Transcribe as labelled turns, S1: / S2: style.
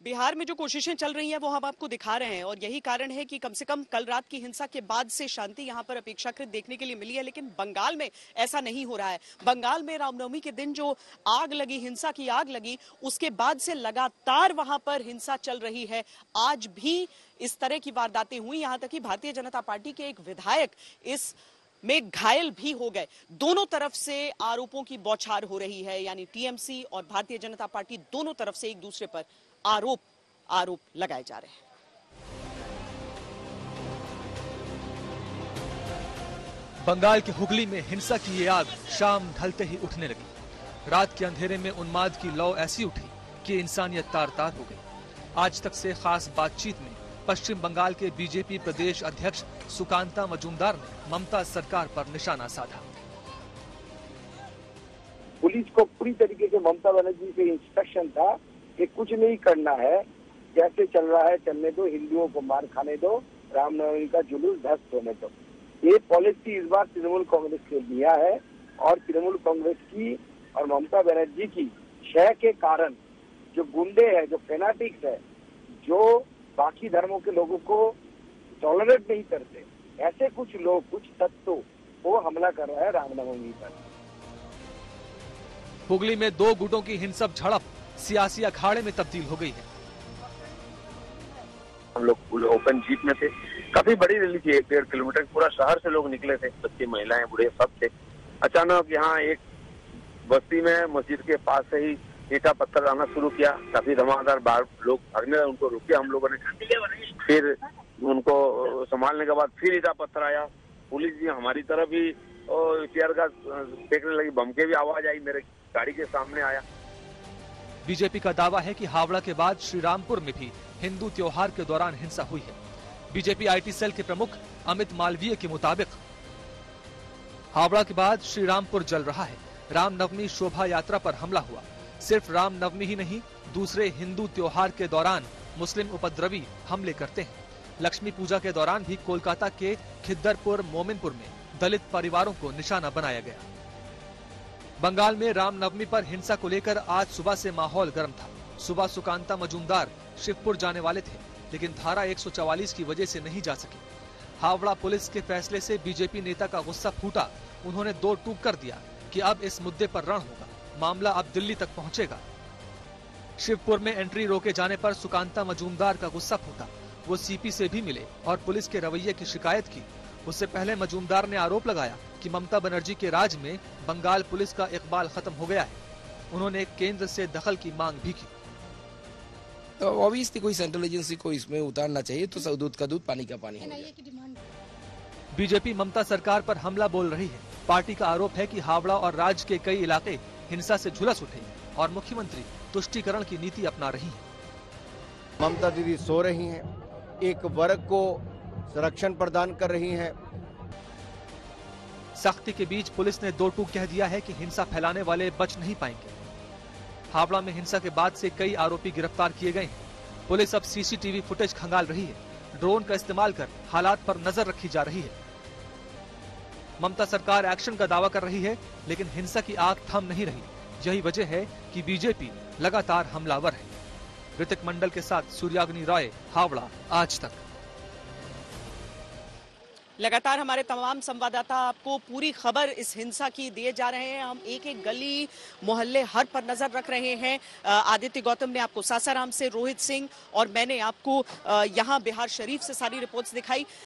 S1: बिहार में जो कोशिशें चल रही हैं वो हम आपको दिखा रहे हैं और यही कारण है कि कम से कम कल रात की हिंसा के बाद से शांति यहां पर अपेक्षाकृत देखने के लिए मिली है। लेकिन बंगाल में ऐसा नहीं हो रहा है। बंगाल में रामनवमी के दिन जो आग लगी, हिंसा की आग लगी, उसके बाद से लगातार वहां पर हिंसा चल रही है। आज भी इस तरह की वारदातें हुई, यहां तक कि भारतीय जनता पार्टी के एक विधायक इस में घायल भी हो गए। दोनों तरफ से आरोपों की बौछार हो रही है, यानी टीएमसी और भारतीय जनता पार्टी दोनों तरफ से एक दूसरे पर आरोप लगाए जा रहे हैं।
S2: बंगाल के हुगली में हिंसा की ये आग शाम ढलते ही उठने लगी। रात के अंधेरे में उन्माद की लौ ऐसी उठी कि इंसानियत तार-तार हो गई। आज तक से खास बातचीत में पश्चिम बंगाल के बीजेपी प्रदेश अध्यक्ष सुकांता मजूमदार ने ममता सरकार पर निशाना साधा।
S3: पुलिस को पूरी तरीके से ममता बनर्जी से इंस्ट्रक्शन था कि कुछ नहीं करना है, जैसे चल रहा है चलने दो, हिंदुओं को मार खाने दो, रामनवमी का जुलूस ध्वस्त होने दो। ये पॉलिसी इस बार तृणमूल कांग्रेस ने लिया है और तृणमूल कांग्रेस की और ममता बनर्जी की क्षय के कारण जो गुंडे हैं, जो फेनाटिक्स है, जो बाकी धर्मों के लोगों को टॉलरेट नहीं करते, ऐसे कुछ लोग, कुछ तत्व वो हमला कर रहा है रामनवमी पर।
S2: हुगली में दो गुटों की हिंसक झड़प सियासी अखाड़े में तब्दील हो गई है।
S4: हम लोग ओपन जीप में थे, काफी बड़ी रैली थी, 1-1.5 किलोमीटर, पूरा शहर से लोग निकले थे, बच्चे, महिलाएं, बूढ़े सब थे। अचानक यहाँ एक बस्ती में मस्जिद के पास से ही ईटा पत्थर आना शुरू किया, काफी धमाकेदार, बाहर लोग भागने, उनको रोके हम लोगों ने, फिर उनको संभालने के बाद फिर ईटा पत्थर आया, पुलिस भी हमारी तरफ ही टीयर गैस फेंकने लगी, बम के भी आवाज आई, मेरे गाड़ी के सामने आया।
S2: बीजेपी का दावा है कि हावड़ा के बाद श्रीरामपुर में भी हिंदू त्योहार के दौरान हिंसा हुई है। बीजेपी आईटी सेल के प्रमुख अमित मालवीय के मुताबिक हावड़ा के बाद श्रीरामपुर जल रहा है। रामनवमी शोभा यात्रा पर हमला हुआ। सिर्फ रामनवमी ही नहीं, दूसरे हिंदू त्योहार के दौरान मुस्लिम उपद्रवी हमले करते हैं। लक्ष्मी पूजा के दौरान भी कोलकाता के खिद्दरपुर, मोमिनपुर में दलित परिवारों को निशाना बनाया गया। बंगाल में रामनवमी पर हिंसा को लेकर आज सुबह से माहौल गर्म था। सुबह सुकांता मजूमदार शिवपुर जाने वाले थे, लेकिन धारा 144 की वजह से नहीं जा सके। हावड़ा पुलिस के फैसले से बीजेपी नेता का गुस्सा फूटा। उन्होंने दो टूक कर दिया कि अब इस मुद्दे पर रण होगा, मामला अब दिल्ली तक पहुंचेगा। शिवपुर में एंट्री रोके जाने पर सुकांता मजूमदार का गुस्सा फूटा। वो सीपी से भी मिले और पुलिस के रवैये की शिकायत की। उससे पहले मजूमदार ने आरोप लगाया कि ममता बनर्जी के राज में बंगाल पुलिस का इकबाल खत्म हो गया है। उन्होंने केंद्र से दखल की मांग भी की।
S5: तो ऑब्वियसली कोई सेंट्रल एजेंसी को इसमें उतारना चाहिए, तो दूध का दूध, पानी का पानी हो गया।
S2: बीजेपी ममता सरकार पर हमला बोल रही है। पार्टी का आरोप है कि हावड़ा और राज्य के कई इलाके हिंसा से झुलस उठे और मुख्यमंत्री तुष्टीकरण की नीति अपना रही है।
S6: ममता दीदी सो रही हैं, एक वर्ग को संरक्षण प्रदान कर रही हैं।
S2: सख्ती के बीच पुलिस ने दो टूक कह दिया है कि हिंसा फैलाने वाले बच नहीं पाएंगे। हावड़ा में हिंसा के बाद से कई आरोपी गिरफ्तार किए गए हैं। पुलिस अब सीसीटीवी फुटेज खंगाल रही है। ड्रोन का इस्तेमाल कर हालात पर नजर रखी जा रही है। ममता सरकार एक्शन का दावा कर रही है, लेकिन हिंसा की आग थम नहीं रही। यही वजह है कि बीजेपी लगातार हमलावर है। ऋतिक मंडल के साथ सूर्याग्नि रॉय, हावड़ा, आज तक।
S1: लगातार हमारे तमाम संवाददाता आपको पूरी खबर इस हिंसा की दिए जा रहे हैं। हम एक एक गली, मोहल्ले, हर पर नजर रख रहे हैं। आदित्य गौतम ने आपको सासाराम से, रोहित सिंह और मैंने आपको यहाँ बिहार शरीफ से सारी रिपोर्ट्स दिखाई।